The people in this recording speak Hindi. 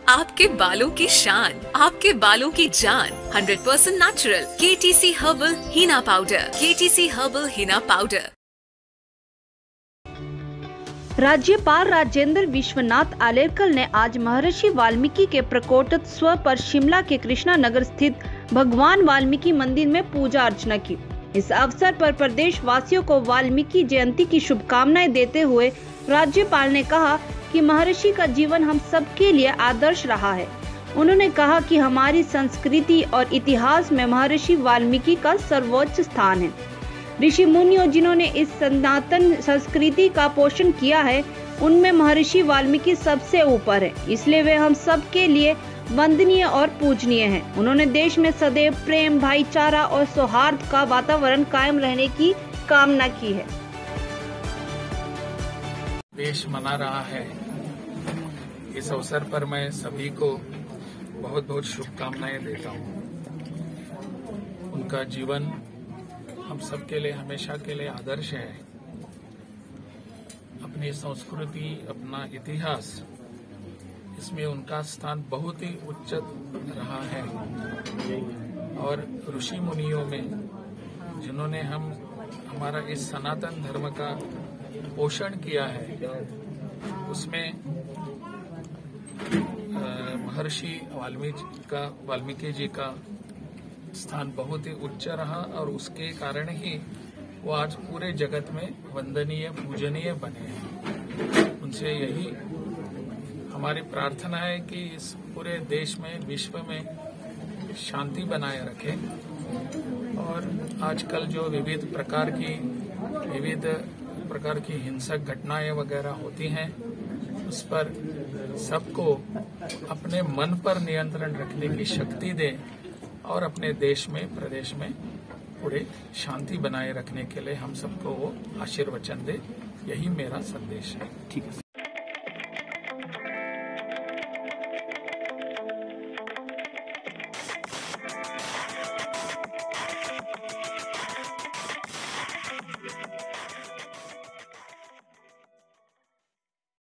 आपके बालों की शान, आपके बालों की जान। 100% natural KTC herbal henna powder. KTC herbal henna powder. राज्यपाल राजेंद्र विश्वनाथ आलेकर ने आज महर्षि वाल्मीकि के प्रकोटोत्सव पर शिमला के कृष्णा नगर स्थित भगवान वाल्मीकि मंदिर में पूजा अर्चना की। इस अवसर पर प्रदेश वासियों को वाल्मीकि जयंती की शुभकामनाएं देते हुए राज्यपाल ने कहा कि महर्षि का जीवन हम सबके लिए आदर्श रहा है। उन्होंने कहा कि हमारी संस्कृति और इतिहास में महर्षि वाल्मीकि का सर्वोच्च स्थान है। ऋषि मुनियों जिन्होंने इस सनातन संस्कृति का पोषण किया है, उनमें महर्षि वाल्मीकि सबसे ऊपर है, इसलिए वे हम सब के लिए वंदनीय और पूजनीय हैं। उन्होंने देश में सदैव प्रेम, भाईचारा और सौहार्द का वातावरण कायम रहने की कामना की है। देश मना रहा है, इस अवसर पर मैं सभी को बहुत बहुत शुभकामनाएं देता हूं। उनका जीवन हम सबके लिए हमेशा के लिए आदर्श है। अपनी संस्कृति, अपना इतिहास, इसमें उनका स्थान बहुत ही उच्च रहा है। और ऋषि मुनियों में जिन्होंने हमारा इस सनातन धर्म का पोषण किया है, उसमें महर्षि वाल्मीकि जी का स्थान बहुत ही उच्च रहा और उसके कारण ही वो आज पूरे जगत में वंदनीय, पूजनीय बने हैं। उनसे यही हमारी प्रार्थना है कि इस पूरे देश में, विश्व में शांति बनाए रखें। और आजकल जो विविध प्रकार की हिंसक घटनाएं वगैरह होती हैं, उस पर सबको अपने मन पर नियंत्रण रखने की शक्ति दें और अपने देश में, प्रदेश में पूरे शांति बनाए रखने के लिए हम सबको वो आशीर्वचन दे। यही मेरा संदेश है। ठीक है।